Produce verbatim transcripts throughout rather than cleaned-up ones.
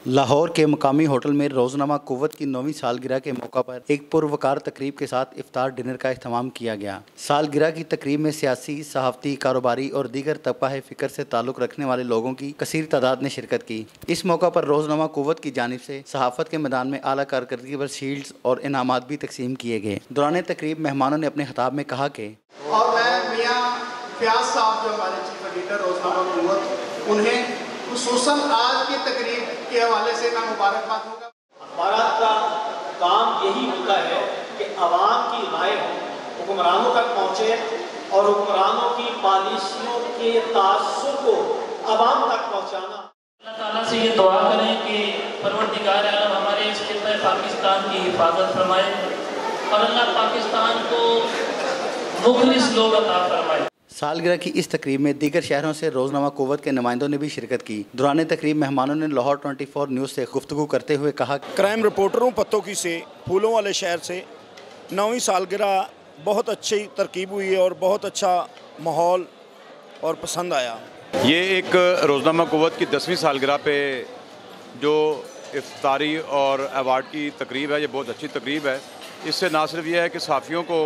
लाहौर के मुकामी होटल में रोजनामा कुव्वत की नौवीं सालगिरह के मौका पर एक पुरवकार तकरीब के साथ इफ्तार डिनर का इख्तिताम किया गया। सालगिरह की तकरीब में सियासी, सहाफ़ती, कारोबारी और दीगर तबका फ़िक्र से ताल्लुक़ रखने वाले लोगों की कसीर तादाद ने शिरकत की। इस मौका पर रोजनामा कुव्वत की जानिब से सहाफ़त के मैदान में आला कारकर्दगी पर शील्ड्स और इनामात भी तकसीम किए गए। दौरान तकरीब मेहमानों ने अपने खिताब में कहा कि और मैं मियां फयाज साहब जो हमारे चीफ एडिटर रोजनामा कुव्वत, उन्हें खुसूसन आज की तकरीब के हवाले से मैं मुबारकबाद दूंगा। अखबारात का काम यही होता है कि अवाम की राय हुक्मरानों तक पहुँचे और हुक्मरानों की पॉलिसियों के तासुर को अवाम तक पहुँचाना। अल्लाह ताला से ये दुआ करें कि परवरदिगार आलम हमारे इस खित्ते पाकिस्तान की हिफाजत फरमाए और अल्लाह पाकिस्तान को मुखलिस लोग अता फरमाए। सालगिरह की इस तकरीब में दीगर शहरों से रोजनामा कुव्वत के नुमाइंदों ने भी शिरकत की। दौरान तकरीब मेहमानों ने लाहौर ट्वेंटी फोर न्यूज़ से गुफ्तगू करते हुए कहा, क्राइम रिपोर्टरों पत्तों की से फूलों वाले शहर से नौवीं सालगिरह बहुत अच्छी तरकीब हुई है और बहुत अच्छा माहौल और पसंद आया। ये एक रोजनामा कुव्वत की दसवीं सालगिरह पे जो इफ्तारी और अवार्ड की तकरीब है, ये बहुत अच्छी तकरीब है। इससे ना सिर्फ ये है कि सहाफ़ियों को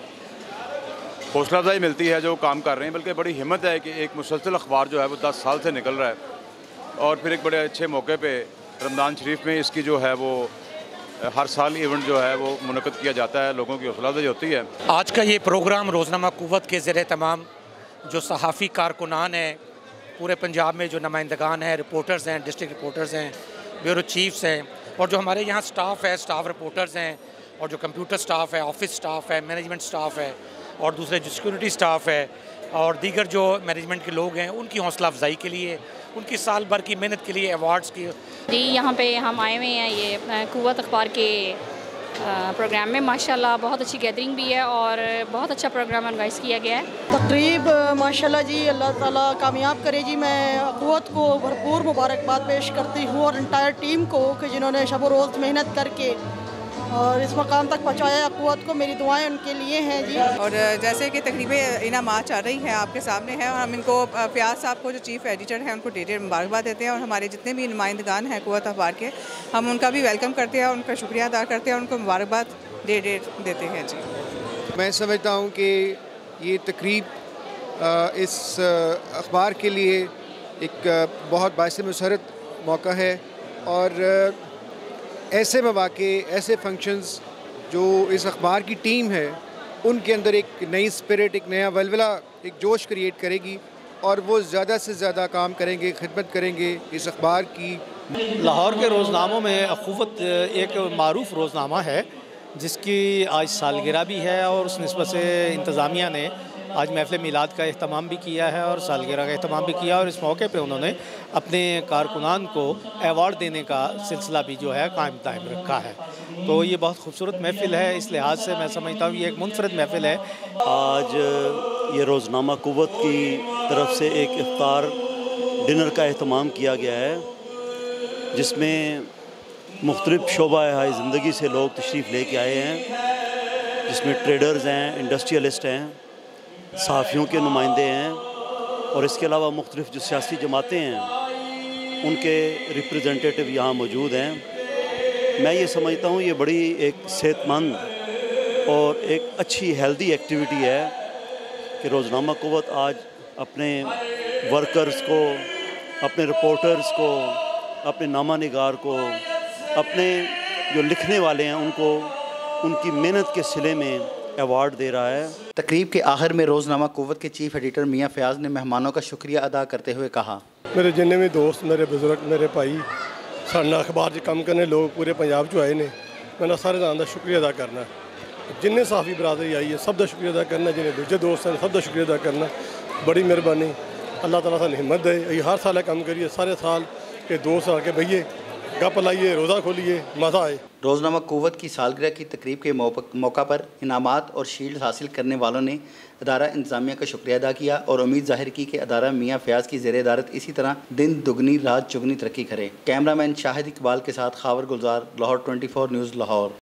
हौसला अफजाई मिलती है जो काम कर रहे हैं, बल्कि बड़ी हिम्मत है कि एक मुसलसल अखबार जो है वो दस साल से निकल रहा है और फिर एक बड़े अच्छे मौके पे रमज़ान शरीफ में इसकी जो है वो हर साल इवेंट जो है वो मुनक़द किया जाता है, लोगों की हौसला अफजाई होती है। आज का ये प्रोग्राम रोजनामा कुव्वत के ज़रिए तमाम जो सहाफ़ी कारकुनान हैं पूरे पंजाब में, जो नुमाइंदगान हैं, रिपोर्टर्स हैं, डिस्ट्रिक्ट रिपोर्टर्स हैं, ब्यूरो चीफ्स हैं और जो हमारे यहाँ स्टाफ है, स्टाफ रिपोर्टर्स हैं और जो कंप्यूटर स्टाफ है, ऑफिस स्टाफ है, मैनेजमेंट स्टाफ है और दूसरे जो सिक्योरिटी स्टाफ है और दीगर जो मैनेजमेंट के लोग हैं, उनकी हौसला अफजाई के लिए, उनकी साल भर की मेहनत के लिए अवार्ड्स की जी यहाँ पे हम आए हुए हैं ये कुव्वत अखबार के प्रोग्राम में। माशाल्लाह बहुत अच्छी गैदरिंग भी है और बहुत अच्छा प्रोग्राम ऑर्गेनाइज़ किया गया है। तकरीब माशाल्लाह जी, अल्लाह ताला कामयाब करे जी। मैं कुव्वत को भरपूर मुबारकबाद पेश करती हूँ और इंटायर टीम को कि जिन्होंने शब रोज़ मेहनत करके और इस मकाम तक पहुँचाया। कुव्वत को मेरी दुआएं उनके लिए हैं जी। और जैसे कि तकरीबें इनामात चल रही हैं आपके सामने हैं और हम इनको फयाज साहब को जो चीफ़ एडिटर हैं उनको ढेर ढेर मुबारकबाद देते हैं और हमारे जितने भी नुमाइंदगान हैं कुव्वत अखबार के, हम उनका भी वेलकम करते हैं, उनका शुक्रिया अदा करते हैं, उनको मुबारकबाद ढेर ढेर देते हैं जी। मैं समझता हूँ कि ये तकरीब इस अखबार के लिए एक बहुत बाइस मुसरत मौका है और ऐसे मौके, ऐसे फंक्शंस जो इस अखबार की टीम है उनके अंदर एक नई स्पिरिट, एक नया वलवला, एक जोश क्रिएट करेगी और वो ज़्यादा से ज़्यादा काम करेंगे, खिदमत करेंगे इस अखबार की। लाहौर के रोज़नामों में कुव्वत एक मारूफ रोज़नामा है जिसकी आज सालगिरह भी है और उस निस्बत से इंतज़ामिया ने आज महफ़िल मिलाद का अहतमाम भी किया है और सालगिरह का अहतमाम भी किया और इस मौके पे उन्होंने अपने कारकुनान को अवार्ड देने का सिलसिला भी जो है कायम दायम रखा है। तो ये बहुत खूबसूरत महफ़िल है, इस लिहाज से मैं समझता हूँ ये एक मुनफरद महफ़िल है। आज ये रोज़नामा कुव्वत की तरफ से एक इफ्तार डिनर का अहतमाम किया गया है जिसमें मुख्तलिफ़ शोबा ज़िंदगी से लोग तशरीफ़ ले कर आए हैं, जिसमें ट्रेडर्स हैं, इंडस्ट्रियलिस्ट हैं, सहाफ़ियों के नुमाइंदे हैं और इसके अलावा मुख्तलिफ़ जो सियासी जमातें हैं उनके रिप्रेजेंटेटिव यहाँ मौजूद हैं। मैं ये समझता हूँ ये बड़ी एक सेहतमंद और एक अच्छी हेल्दी एक्टिविटी है कि रोज़नामा कुव्वत आज अपने वर्कर्स को, अपने रिपोर्टर्स को, अपने नामा निगार को, अपने जो लिखने वाले हैं उनको उनकी मेहनत के सिले में अवार्ड दे रहा है। तकरीब के आखिर में रोजनामा कुव्वत के चीफ एडिटर मियां फयाज ने मेहमानों का शुक्रिया अदा करते हुए कहा, मेरे जिन्ने भी दोस्त, मेरे बुजुर्ग, मेरे भाई, साडा अखबार च काम करने लोग पूरे पंजाब चो आए ने, मैं सारे का शुक्रिया अदा करना। जिन्ने साफी बरादरी आई है सब का शुक्रिया अदा करना, जिन्हें दूजे दोस्त हैं सब का शुक्रिया अदा करना। बड़ी मेहरबानी, अल्लाह ताला सानू हिम्मत दे, अं हर साल काम करिए, सारे साल के दोस्त आके बहिए, गप लाइए, रोज़ा खोलिए, मज़ा आए। रोज़नामा कुव्वत की सालगिरह की तकरीब के मौका पर इनामात और शील्ड हासिल करने वालों ने अदारा इंतज़ामिया का शुक्रिया अदा किया और उम्मीद ज़ाहिर की कि अदारा मियां फयाज की ज़ेर इदारत इसी तरह दिन दुगनी रात चुगनी तरक्की करे। कैमरामैन शाहिद इकबाल के साथ Khawar Gulzar, Lahore twenty four news Lahore.